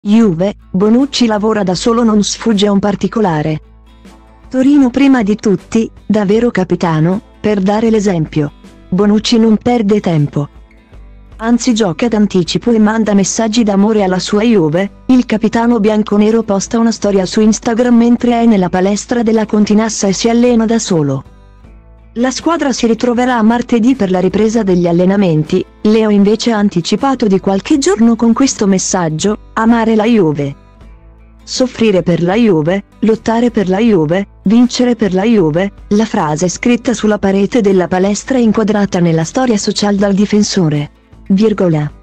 Juve, Bonucci lavora da solo, non sfugge a un particolare. Torino prima di tutti, da vero capitano, per dare l'esempio. Bonucci non perde tempo. Anzi gioca d'anticipo e manda messaggi d'amore alla sua Juve. Il capitano bianconero posta una storia su Instagram mentre è nella palestra della Continassa e si allena da solo. La squadra si ritroverà martedì per la ripresa degli allenamenti. Leo invece ha anticipato di qualche giorno con questo messaggio: amare la Juve. Soffrire per la Juve, lottare per la Juve, vincere per la Juve. La frase scritta sulla parete della palestra è inquadrata nella storia social dal difensore. Virgola.